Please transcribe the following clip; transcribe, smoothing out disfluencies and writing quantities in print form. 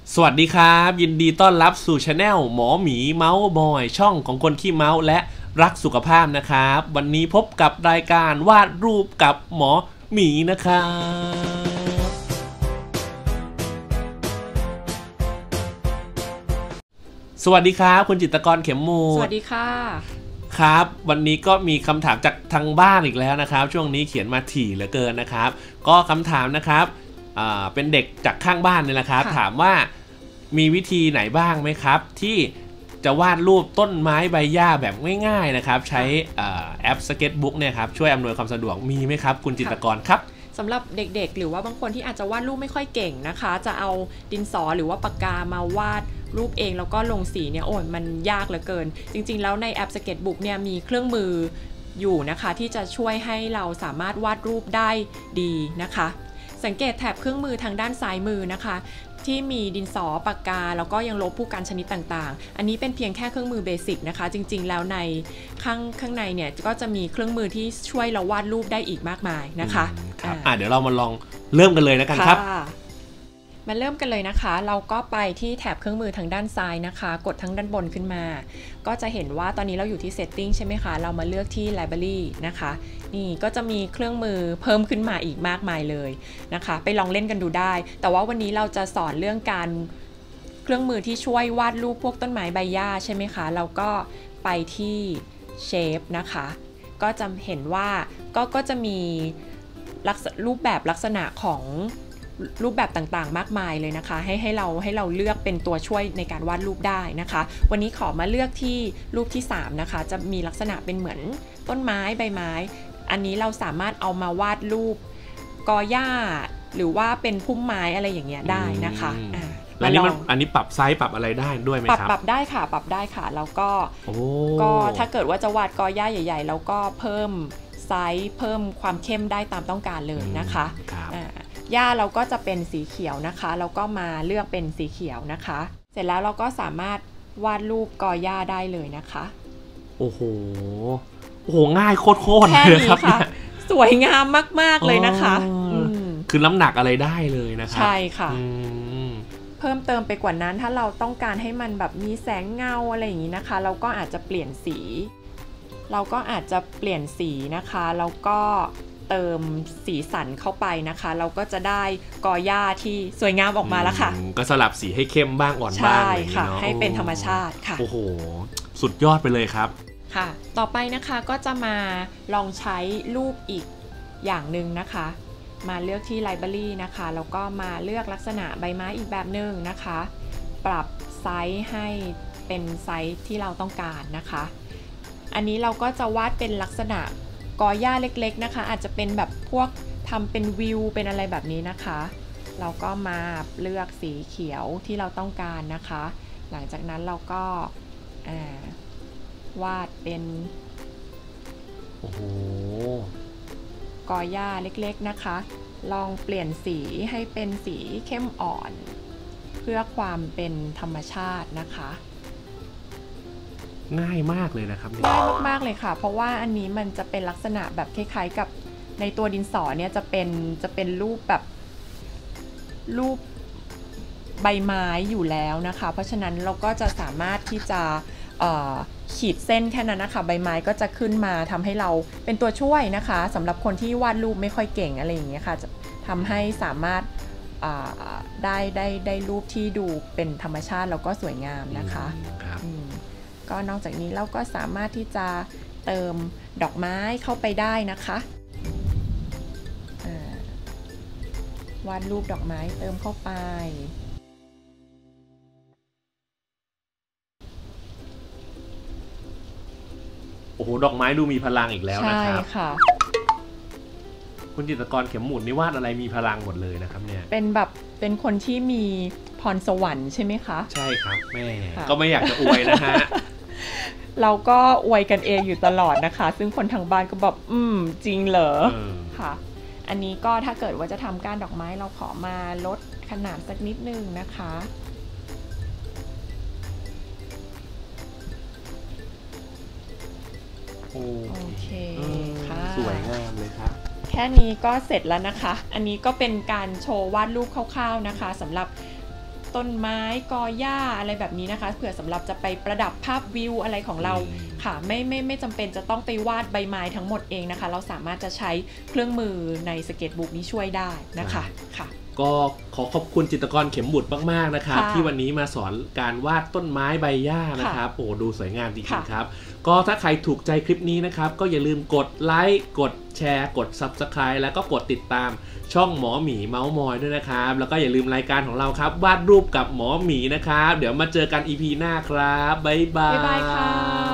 สวัสดีครับยินดีต้อนรับสู่ช anel หมอหมีเมาส์บอยช่องของคนขี้เมาส์และรักสุขภาพนะครับวันนี้พบกับรายการวาดรูปกับหมอหมีนะครับสวัสดีครับคุณจิตรกรเข็มมูสวัสดีค่ะครับวันนี้ก็มีคำถามจากทางบ้านอีกแล้วนะครับช่วงนี้เขียนมาถี่เหลือเกินนะครับก็คำถามนะครับเป็นเด็กจากข้างบ้านนี่แหละครับถามว่ามีวิธีไหนบ้างไหมครับที่จะวาดรูปต้นไม้ใบหญ้าแบบง่ายๆนะครับใช้แอป Sketchbook เนี่ยครับช่วยอำนวยความสะดวกมีไหมครับคุณจิตรกรครับสำหรับเด็กๆหรือว่าบางคนที่อาจจะวาดรูปไม่ค่อยเก่งนะคะจะเอาดินสอหรือว่าปากกามาวาดรูปเองแล้วก็ลงสีเนี่ยโอ้ยมันยากเหลือเกินจริงๆแล้วในแอป Sketchbook เนี่ยมีเครื่องมืออยู่นะคะที่จะช่วยให้เราสามารถวาดรูปได้ดีนะคะสังเกตแถบเครื่องมือทางด้านซ้ายมือนะคะที่มีดินสอปากกาแล้วก็ยังลบผู้กันชนิดต่างๆอันนี้เป็นเพียงแค่เครื่องมือเบสิกนะคะจริงๆแล้วในข้างในเนี่ยก็จะมีเครื่องมือที่ช่วยเราวาดรูปได้อีกมากมายนะคะเดี๋ยวเรามาลองเริ่มกันเลยนะกันครับมาเริ่มกันเลยนะคะเราก็ไปที่แถบเครื่องมือทางด้านซ้ายนะคะกดทั้งด้านบนขึ้นมาก็จะเห็นว่าตอนนี้เราอยู่ที่ setting ใช่ไหมคะเรามาเลือกที่ library นะคะนี่ก็จะมีเครื่องมือเพิ่มขึ้นมาอีกมากมายเลยนะคะไปลองเล่นกันดูได้แต่ว่าวันนี้เราจะสอนเรื่องการเครื่องมือที่ช่วยวาดรูปพวกต้นไม้ใบหญ้าใช่ไหมคะเราก็ไปที่ shape นะคะก็จะเห็นว่าก็จะมีรูปแบบลักษณะของรูปแบบต่างๆมากมายเลยนะคะให้เราเลือกเป็นตัวช่วยในการวาดรูปได้นะคะวันนี้ขอมาเลือกที่รูปที่3นะคะจะมีลักษณะเป็นเหมือนต้นไม้ใบไม้อันนี้เราสามารถเอามาวาดรูปกอหญ้าหรือว่าเป็นพุ่มไม้อะไรอย่างเงี้ยได้นะคะอันนี้ปรับไซส์ปรับอะไรได้ด้วยไหมครับปรับได้ค่ะปรับได้ค่ะแล้วก็ถ้าเกิดว่าจะวาดกอหญ้าใหญ่ๆแล้วก็เพิ่มไซส์เพิ่มความเข้มได้ตามต้องการเลยนะคะหญ้าเราก็จะเป็นสีเขียวนะคะแล้วก็มาเลือกเป็นสีเขียวนะคะเสร็จแล้วเราก็สามารถวาดรูปกอหญ้าได้เลยนะคะโอ้โหง่ายโคตรเลยครับค่ะสวยงามมากๆเลยนะคะคือน้ำหนักอะไรได้เลยนะครับใช่ค่ะเพิ่มเติมไปกว่านั้นถ้าเราต้องการให้มันแบบมีแสงเงาอะไรอย่างนี้นะคะเราก็อาจจะเปลี่ยนสีนะคะแล้วก็เติมสีสันเข้าไปนะคะเราก็จะได้กอหญ้าที่สวยงามออกมาแล้วค่ะก็สลับสีให้เข้มบ้างอ่อนบ้างใช่ค่ะให้เป็นธรรมชาติค่ะโอ้โหสุดยอดไปเลยครับค่ะต่อไปนะคะก็จะมาลองใช้รูปอีกอย่างหนึ่งนะคะมาเลือกที่ library นะคะแล้วก็มาเลือกลักษณะใบไม้อีกแบบหนึ่งนะคะปรับไซส์ให้เป็นไซส์ที่เราต้องการนะคะอันนี้เราก็จะวาดเป็นลักษณะกอหญ้าเล็กๆนะคะอาจจะเป็นแบบพวกทำเป็นวิวเป็นอะไรแบบนี้นะคะเราก็มาเลือกสีเขียวที่เราต้องการนะคะหลังจากนั้นเราก็วาดเป็นกอหญ้าเล็กๆนะคะลองเปลี่ยนสีให้เป็นสีเข้มอ่อนเพื่อความเป็นธรรมชาตินะคะง่ายมากเลยนะครับง่ายมากๆเลยค่ะเพราะว่าอันนี้มันจะเป็นลักษณะแบบคล้ายๆกับในตัวดินสอเนี่ยจะเป็นรูปแบบรูปใบไม้อยู่แล้วนะคะเพราะฉะนั้นเราก็จะสามารถที่จะขีดเส้นแค่นั้นนะคะใบไม้ก็จะขึ้นมาทำให้เราเป็นตัวช่วยนะคะสำหรับคนที่วาดรูปไม่ค่อยเก่งอะไรอย่างเงี้ยค่ะจะทำให้สามารถได้รูปที่ดูเป็นธรรมชาติแล้วก็สวยงามนะคะก็นอกจากนี้เราก็สามารถที่จะเติมดอกไม้เข้าไปได้นะคะวาดรูปดอกไม้เติมเข้าไปโอ้โหดอกไม้ดูมีพลังอีกแล้วนะครับใช่ค่ะคุณจิตรกรเข็มหมุนนี่วาดอะไรมีพลังหมดเลยนะครับเนี่ยเป็นคนที่มีพรสวรรค์ใช่ไหมคะใช่ครับแม่ก็ไม่อยากจะอวยนะฮะเราก็อวยกันเองอยู่ตลอดนะคะซึ่งคนทางบ้านก็แบบจริงเหรอค่ะอันนี้ก็ถ้าเกิดว่าจะทำก้านดอกไม้เราขอมาลดขนาดสักนิดนึงนะคะโอเคค่ะสวยงามเลยครับแค่นี้ก็เสร็จแล้วนะคะอันนี้ก็เป็นการโชว์วาดรูปคร่าวๆนะคะสำหรับต้นไม้กอหญ้าอะไรแบบนี้นะคะเผื่อสำหรับจะไปประดับภาพวิวอะไรของเราค่ะไม่จำเป็นจะต้องไปวาดใบไม้ทั้งหมดเองนะคะเราสามารถจะใช้เครื่องมือในสเก็ตบุ๊กนี้ช่วยได้นะคะค่ะก็ขอขอบคุณจิตรกรเข็มบุตรมากๆนะครับที่วันนี้มาสอนการวาดต้นไม้ใบหญ้านะครับโอ้ดูสวยงามจริงๆครับก็ถ้าใครถูกใจคลิปนี้นะครับก็อย่าลืมกดไลค์กดแชร์กด Subscribe แล้วก็กดติดตามช่องหมอหมีเมาส์มอยด้วยนะครับแล้วก็อย่าลืมรายการของเราครับวาดรูปกับหมอหมีนะครับเดี๋ยวมาเจอกัน EP หน้าครับบ๊ายบายค่ะ